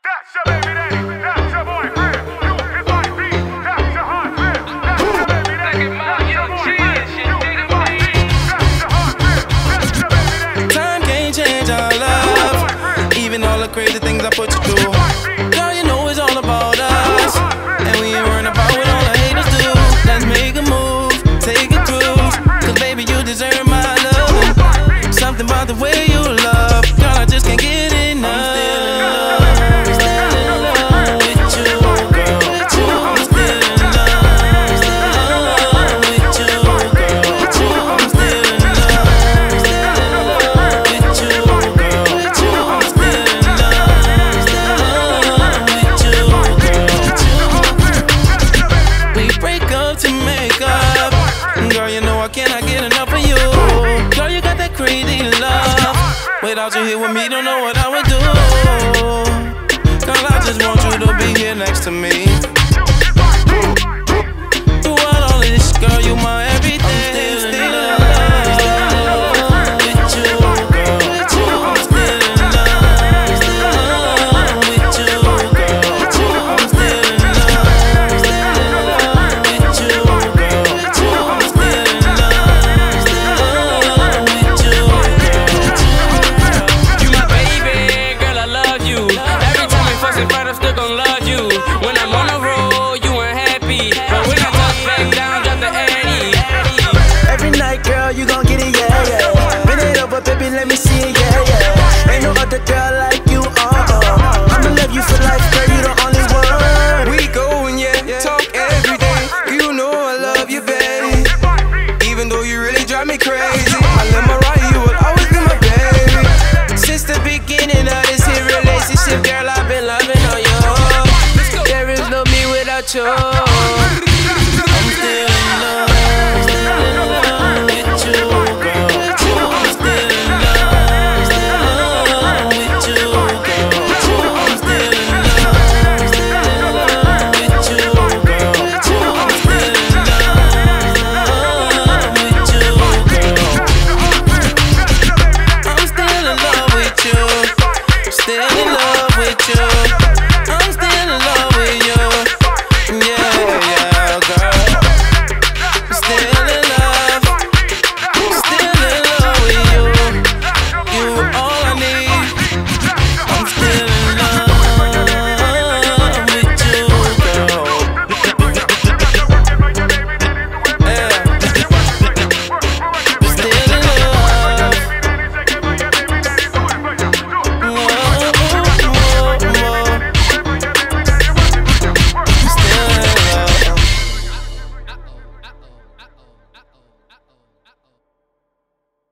That's your baby daddy, that's your boyfriend. You hit my beat, that's your husband. That's your baby daddy, that's your boyfriend. You hit my beat, that's your husband. That's your baby daddy. Time can't change our love, even all the crazy things I put you through. Girl, you know it's all about us, and we ain't worrying about what all the haters do. Let's make a move, take a cruise, cause baby you deserve my love. Something about the way you love, girl, I just can't get enough. Can I get enough of you? Girl, you got that crazy love. Without you here with me, don't know what I would do. Girl, I just want you to be here next to me. Throughout all of this, girl, you my everything. I'm still in love with you, girl. I'm still in love with you, girl. I'm still in love with you, girl. When I'm on the road, you ain't happy, but when I touch back down, drop the Addy. Every night, girl, you gon' get it, yeah, yeah. Bend it over, baby, let me see it, yeah, yeah. Ain't no other girl like you, I'ma love you for life, girl, you the only one. We going, yeah, talk every day. You know I love you, babe. Even though you really drive me crazy, I love Mariah, you will always be my baby. Since the beginning of this here relationship, girl, I've been loving on you. There is no me without you.